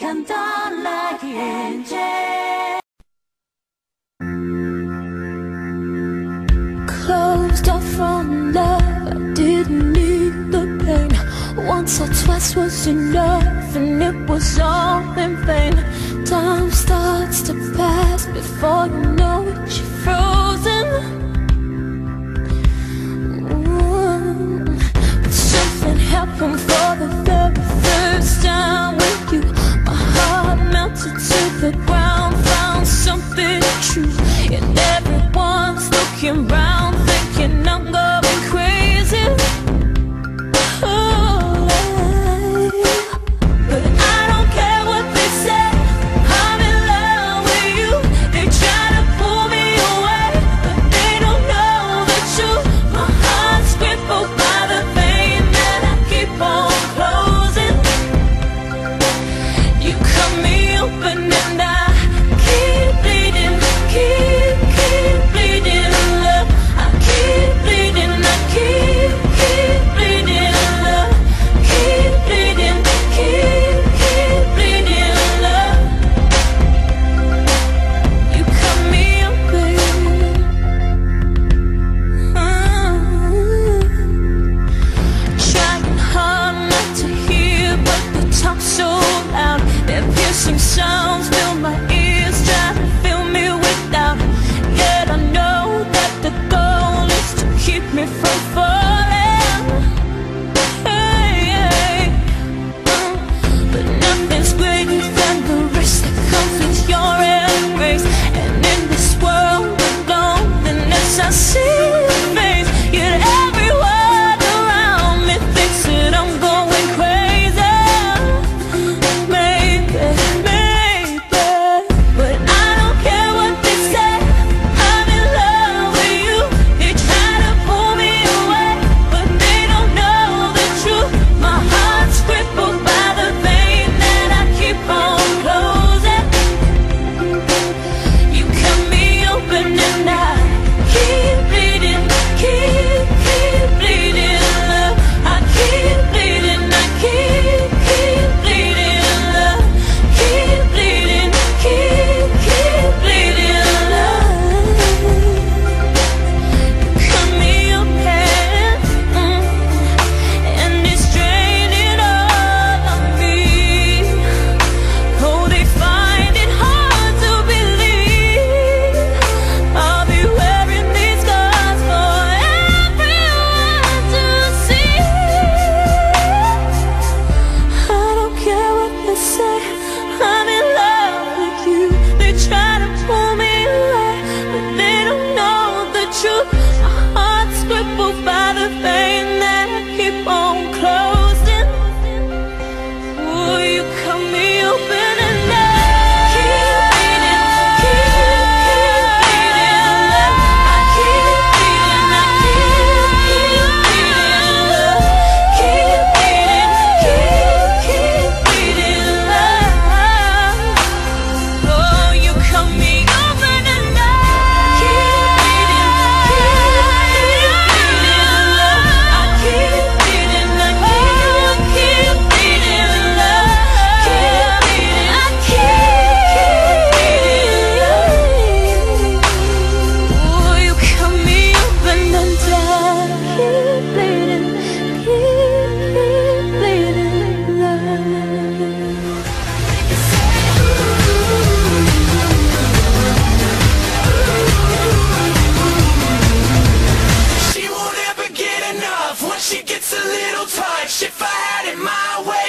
看到了眼界。Closed off from love, I didn't need the pain. Once or twice was enough, and it was all in vain. Time starts to pass before you know it, you're frozen. But something happened for the very first time with you. My heart melted to the ground, found something true. And everyone's looking round, thinking I'm going crazy. But I don't care what they say, I'm in love with you. They try to pull me away, but they don't know the truth. My heart's crippled by the pain that I keep on closing. You cut me open and I keep bleeding, keep bleeding, love. I keep bleeding, I keep bleeding, love. Keep bleeding, keep bleeding, love. You cut me open. Trying hard not to hear, but the talk so loud. Their piercing sounds fill my ears, try to fill me with doubt. Yet I know that the goal is to keep me from falling. Hey, but nothing's greater than the risk that comes with your embrace. And in this world of loneliness, I see your face. Yet everyone around me thinks that I'm going crazy. Maybe, but I don't care what they say, I'm in love with you. They try to pull me away, but they don't know the truth. My heart's crippled by the pain that I keep on closing. You cut me open and I keep bleeding, keep bleeding, love. I keep bleeding, I keep bleeding, love. Keep bleeding, keep bleeding, love. You cut me open, and it's draining all of me. Oh, they find it hard to believe I'll be wearing these scars for everyone to see. I don't care what they say, I'm in love with you. They try to pull me away, but they don't know the truth. My heart's crippled by the pain that I keep on closing. Ooh, you cut me open and I keep bleeding, love. I keep bleeding, I keep bleeding, love. Keep bleeding, love. Oh, you cut me open and I keep bleeding, love. I keep bleeding, I keep bleeding, love. Keep bleeding, I keep bleeding, love. Oh, you cut me open and I keep bleeding, love. She won't ever get enough. Once she gets a little touch, if I had it my way,